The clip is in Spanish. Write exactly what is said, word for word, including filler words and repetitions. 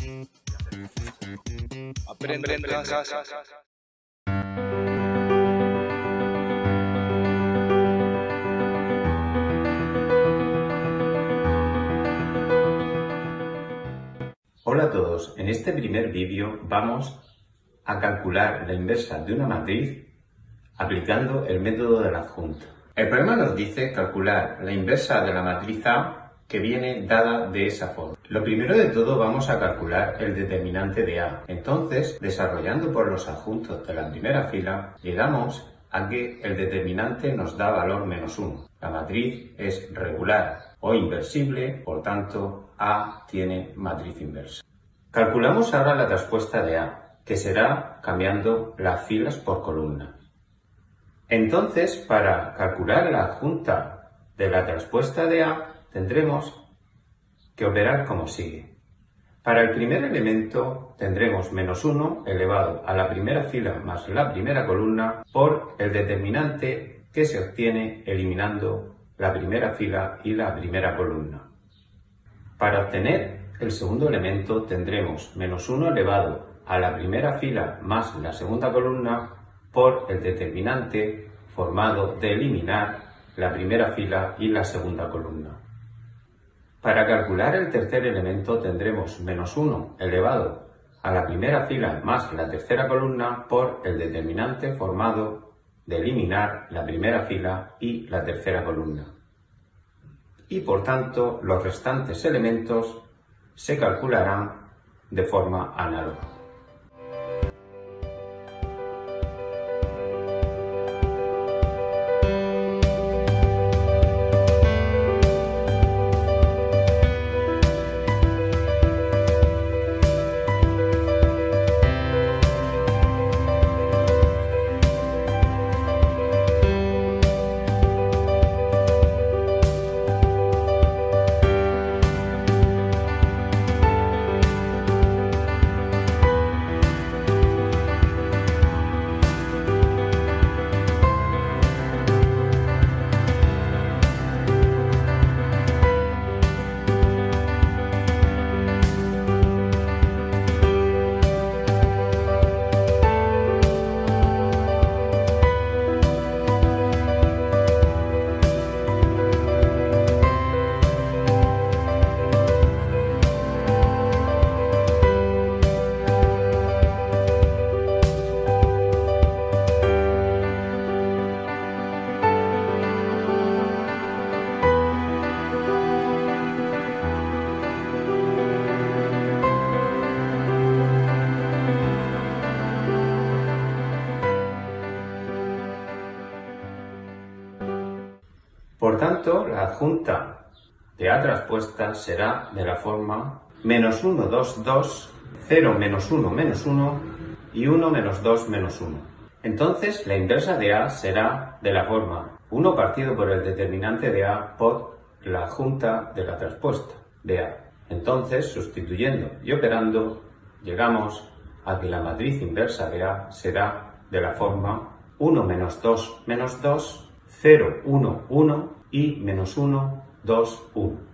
Aprende en casa. Hola a todos, en este primer vídeo vamos a calcular la inversa de una matriz aplicando el método de la adjunta. El problema nos dice calcular la inversa de la matriz A que viene dada de esa forma. Lo primero de todo vamos a calcular el determinante de A. Entonces, desarrollando por los adjuntos de la primera fila, llegamos a que el determinante nos da valor menos uno. La matriz es regular o inversible, por tanto, A tiene matriz inversa. Calculamos ahora la traspuesta de A, que será cambiando las filas por columna. Entonces, para calcular la adjunta de la traspuesta de A, tendremos que operar como sigue. Para el primer elemento tendremos menos uno elevado a la primera fila más la primera columna por el determinante que se obtiene eliminando la primera fila y la primera columna. Para obtener el segundo elemento tendremos menos uno elevado a la primera fila más la segunda columna por el determinante formado de eliminar la primera fila y la segunda columna. Para calcular el tercer elemento tendremos menos uno elevado a la primera fila más la tercera columna por el determinante formado de eliminar la primera fila y la tercera columna. Y por tanto los restantes elementos se calcularán de forma análoga. Por tanto, la adjunta de A traspuesta será de la forma menos uno, dos, dos, cero, menos uno, menos uno y uno, menos dos, menos uno. Entonces, la inversa de A será de la forma uno partido por el determinante de A por la adjunta de la traspuesta de A. Entonces, sustituyendo y operando, llegamos a que la matriz inversa de A será de la forma uno menos dos menos dos, cero, uno, uno y menos uno, dos, uno.